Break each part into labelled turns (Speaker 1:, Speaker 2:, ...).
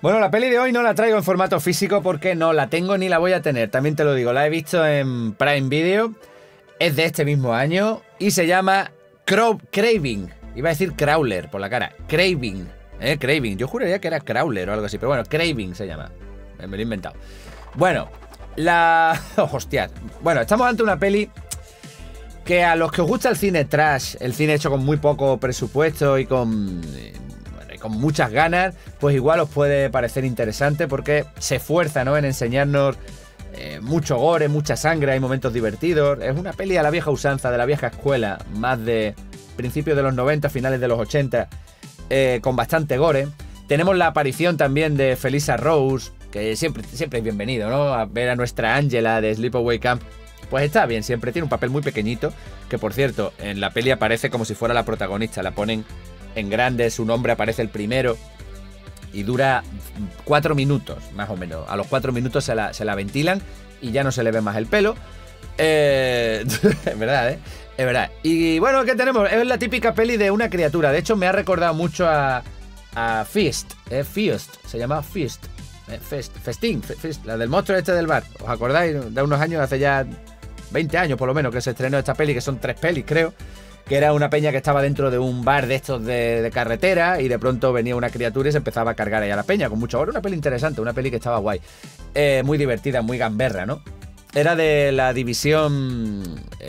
Speaker 1: Bueno, la peli de hoy no la traigo en formato físico porque no la tengo ni la voy a tener, también te lo digo, la he visto en Prime Video, es de este mismo año y se llama Craving. Iba a decir Crawler por la cara. Craving. Craving. Yo juraría que era Crawler o algo así. Pero bueno, Craving se llama. Me lo he inventado. Bueno, Hostias. Bueno, estamos ante una peli que a los que os gusta el cine trash, el cine hecho con muy poco presupuesto y con muchas ganas, pues igual os puede parecer interesante porque se esfuerza, ¿no?, en enseñarnos mucho gore, mucha sangre, hay momentos divertidos. Es una peli a la vieja usanza, de la vieja escuela, más de principios de los 90, finales de los 80, con bastante gore. Tenemos la aparición también de Felissa Rose, que siempre es bienvenido, ¿no?, a ver a nuestra Angela de Sleepaway Camp. Pues está bien, siempre tiene un papel muy pequeñito, que por cierto, en la peli aparece como si fuera la protagonista, la ponen en grande, su nombre aparece el primero y dura 4 minutos, más o menos. A los 4 minutos se la ventilan y ya no se le ve más el pelo. Es verdad, es verdad. Y bueno, ¿qué tenemos? Es la típica peli de una criatura. De hecho, me ha recordado mucho a Feast. Feast, se llama Feast. Festín, la del monstruo este del bar. ¿Os acordáis? De unos años, hace ya 20 años por lo menos, que se estrenó esta peli, que son 3 pelis, creo. Que era una peña que estaba dentro de un bar de estos de carretera y de pronto venía una criatura y se empezaba a cargar ahí a la peña con mucho oro. Una peli interesante, una peli que estaba guay. Muy divertida, muy gamberra, ¿no? Era de la división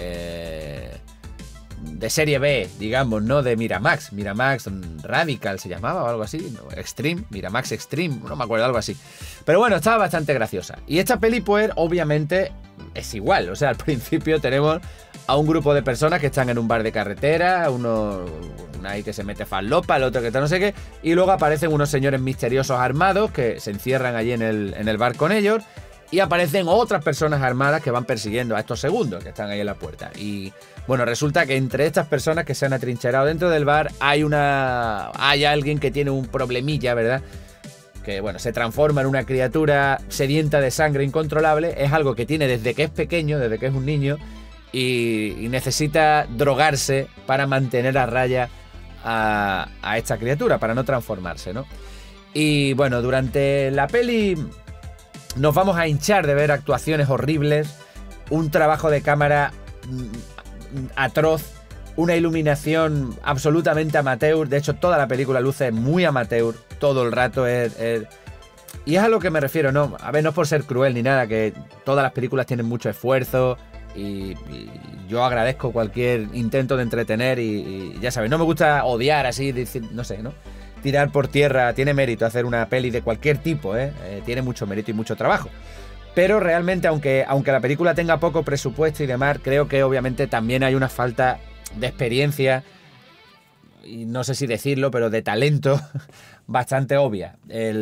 Speaker 1: de serie B, digamos, ¿no? De Miramax Radical se llamaba o algo así, ¿no? Extreme, Miramax Extreme, no me acuerdo, algo así. Pero bueno, estaba bastante graciosa. Y esta peli, pues, obviamente es igual. O sea, al principio tenemos a un grupo de personas que están en un bar de carretera, uno ahí que se mete falopa, el otro que está no sé qué, y luego aparecen unos señores misteriosos armados que se encierran allí en el bar con ellos, y aparecen otras personas armadas que van persiguiendo a estos segundos que están ahí en la puerta. Y bueno, resulta que entre estas personas que se han atrincherado dentro del bar hay alguien que tiene un problemilla, ¿verdad? Que bueno, se transforma en una criatura sedienta de sangre incontrolable. Es algo que tiene desde que es pequeño, desde que es un niño, y necesita drogarse para mantener a raya a esta criatura, para no transformarse, ¿no? Y bueno, durante la peli nos vamos a hinchar de ver actuaciones horribles, un trabajo de cámara atroz, una iluminación absolutamente amateur. De hecho, toda la película luce muy amateur, todo el rato y es a lo que me refiero, ¿no? A ver, no es por ser cruel ni nada, que todas las películas tienen mucho esfuerzo y yo agradezco cualquier intento de entretener y ya sabes, no me gusta odiar así, decir, no sé, ¿no? Tirar por tierra. Tiene mérito hacer una peli de cualquier tipo, tiene mucho mérito y mucho trabajo. Pero realmente, aunque la película tenga poco presupuesto y demás, creo que obviamente también hay una falta de experiencia, y no sé si decirlo, pero de talento bastante obvia.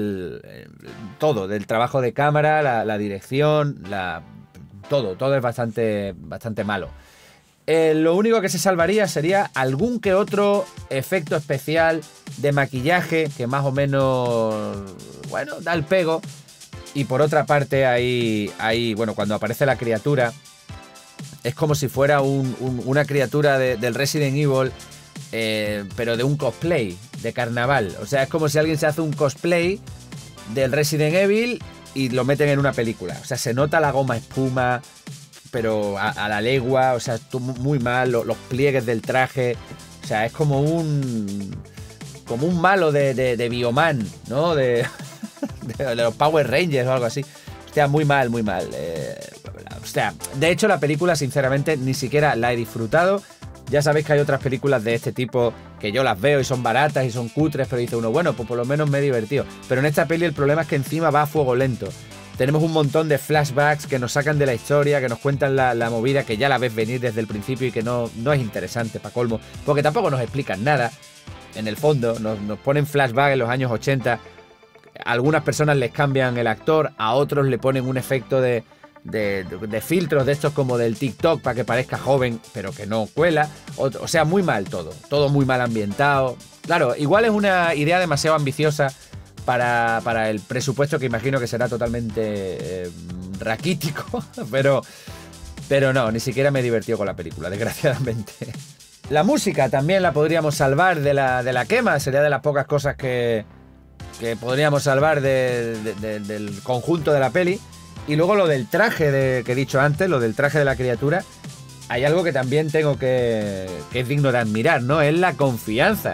Speaker 1: Todo, del trabajo de cámara, la dirección, todo es bastante malo. Lo único que se salvaría sería algún que otro efecto especial de maquillaje que más o menos, bueno, da el pego. Y por otra parte, bueno, cuando aparece la criatura, es como si fuera una criatura del Resident Evil, pero de un cosplay, de carnaval. O sea, es como si alguien se hace un cosplay del Resident Evil y lo meten en una película. O sea, se nota la goma espuma, pero a la legua, o sea, muy mal, los pliegues del traje. O sea, es como un malo de Bioman, ¿no? de los Power Rangers o algo así. Hostia, muy mal. Hostia, de hecho la película, sinceramente, ni siquiera la he disfrutado. Ya sabéis que hay otras películas de este tipo que yo las veo y son baratas y son cutres, pero dice uno, bueno, pues por lo menos me he divertido. Pero en esta peli el problema es que encima va a fuego lento. Tenemos un montón de flashbacks que nos sacan de la historia, que nos cuentan la movida, que ya la ves venir desde el principio y que no es interesante, pa' colmo, porque tampoco nos explican nada. En el fondo, nos ponen flashbacks en los años 80. A algunas personas les cambian el actor, a otros le ponen un efecto de filtros de estos como del TikTok para que parezca joven, pero que no cuela. O sea, muy mal todo muy mal ambientado. Claro, igual es una idea demasiado ambiciosa para el presupuesto, que imagino que será totalmente raquítico, pero no, ni siquiera me he divertido con la película, desgraciadamente. La música también la podríamos salvar de la quema, sería de las pocas cosas que que podríamos salvar del conjunto de la peli. Y luego lo del traje que he dicho antes, lo del traje de la criatura, hay algo que también tengo que es digno de admirar, ¿no? Es la confianza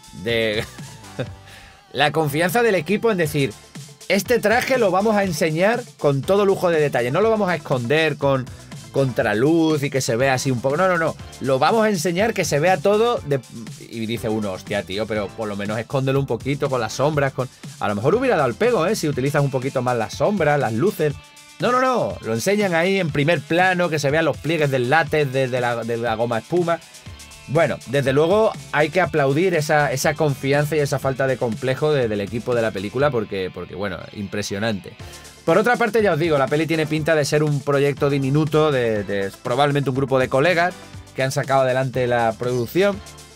Speaker 1: la confianza del equipo en decir, este traje lo vamos a enseñar con todo lujo de detalle, no lo vamos a esconder con contraluz y que se vea así un poco, no, lo vamos a enseñar que se vea todo y dice uno, hostia tío, pero por lo menos escóndelo un poquito con las sombras, a lo mejor hubiera dado el pego, si utilizas un poquito más las sombras, las luces. No, lo enseñan ahí en primer plano, que se vean los pliegues del látex, de la goma espuma. Bueno, desde luego hay que aplaudir esa confianza y esa falta de complejo del equipo de la película porque bueno, impresionante. Por otra parte, ya os digo, la peli tiene pinta de ser un proyecto diminuto de probablemente un grupo de colegas que han sacado adelante la producción,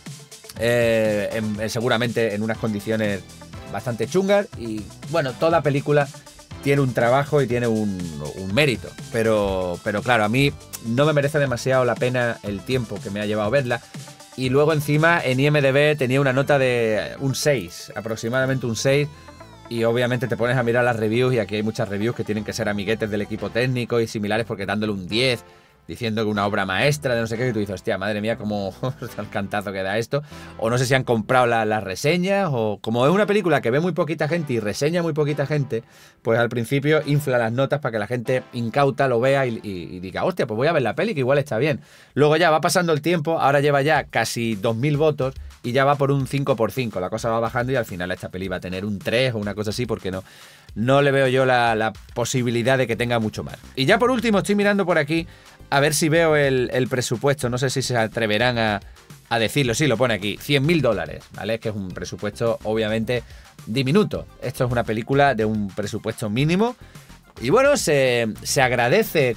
Speaker 1: seguramente en unas condiciones bastante chungas y bueno, toda película tiene un trabajo y tiene un mérito, pero claro, a mí no me merece demasiado la pena el tiempo que me ha llevado verla. Y luego encima en IMDb tenía una nota de un 6, aproximadamente un 6, y obviamente te pones a mirar las reviews y aquí hay muchas reviews que tienen que ser amiguetes del equipo técnico y similares porque dándole un 10, diciendo que una obra maestra de no sé qué, y tú dices, hostia, madre mía, cómo el cantazo que da esto. O no sé si han comprado las reseñas, o como es una película que ve muy poquita gente y reseña muy poquita gente, pues al principio infla las notas para que la gente incauta lo vea y diga, hostia, pues voy a ver la peli que igual está bien. Luego ya va pasando el tiempo, ahora lleva ya casi 2000 votos y ya va por un 5x5, la cosa va bajando y al final esta peli va a tener un 3 o una cosa así porque no le veo yo la posibilidad de que tenga mucho más. Y ya por último estoy mirando por aquí a ver si veo el presupuesto, no sé si se atreverán a decirlo, sí, lo pone aquí, $100.000, ¿vale? Que es un presupuesto obviamente diminuto. Esto es una película de un presupuesto mínimo y bueno, se agradece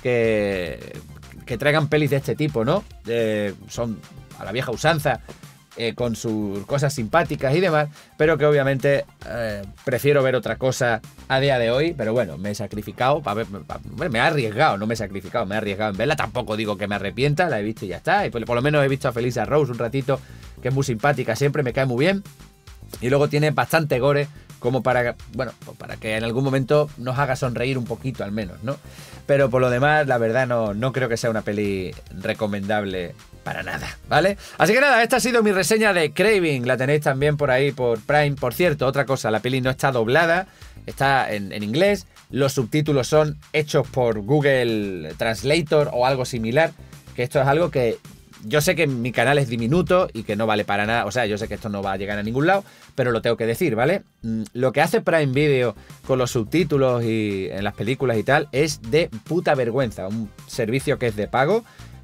Speaker 1: que traigan pelis de este tipo, ¿no? Son a la vieja usanza, con sus cosas simpáticas y demás, pero que obviamente prefiero ver otra cosa a día de hoy, pero bueno, me he sacrificado, me he arriesgado, no me he sacrificado, me he arriesgado en verla, tampoco digo que me arrepienta, la he visto y ya está, y por lo menos he visto a Felissa Rose un ratito, que es muy simpática siempre, me cae muy bien, y luego tiene bastante gore, como para que en algún momento nos haga sonreír un poquito al menos, ¿no? Pero por lo demás, la verdad no creo que sea una peli recomendable para nada, ¿vale? Así que nada, esta ha sido mi reseña de Craving, la tenéis también por ahí por Prime. Por cierto, otra cosa, la peli no está doblada, está en inglés, los subtítulos son hechos por Google Translator o algo similar, que esto es algo que yo sé que mi canal es diminuto y que no vale para nada, o sea, yo sé que esto no va a llegar a ningún lado, pero lo tengo que decir, ¿vale? Lo que hace Prime Video con los subtítulos y en las películas y tal es de puta vergüenza, un servicio que es de pago,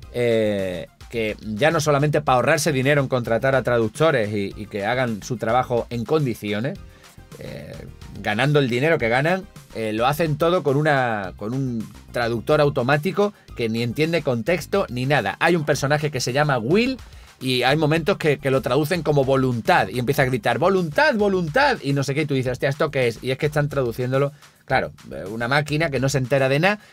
Speaker 1: que ya no solamente para ahorrarse dinero en contratar a traductores y que hagan su trabajo en condiciones, ganando el dinero que ganan, lo hacen todo con un traductor automático que ni entiende contexto ni nada. Hay un personaje que se llama Will y hay momentos que lo traducen como voluntad y empieza a gritar voluntad, voluntad y no sé qué, y tú dices, hostia, ¿esto qué es? Y es que están traduciéndolo, claro, una máquina que no se entera de nada.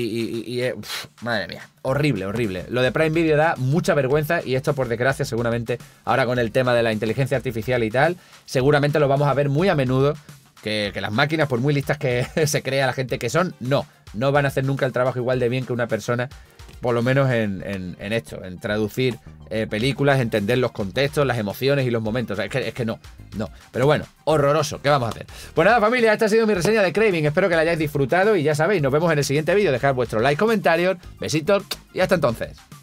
Speaker 1: Madre mía, horrible. Lo de Prime Video da mucha vergüenza y esto por desgracia seguramente ahora con el tema de la inteligencia artificial y tal, seguramente lo vamos a ver muy a menudo, que las máquinas, por muy listas que se crea la gente que son, no van a hacer nunca el trabajo igual de bien que una persona, por lo menos en esto, en traducir películas, entender los contextos, las emociones y los momentos. Es que no. Pero bueno, horroroso. ¿Qué vamos a hacer? Pues nada, familia, esta ha sido mi reseña de Craving. Espero que la hayáis disfrutado y ya sabéis, nos vemos en el siguiente vídeo. Dejad vuestros likes, comentarios, besitos y hasta entonces.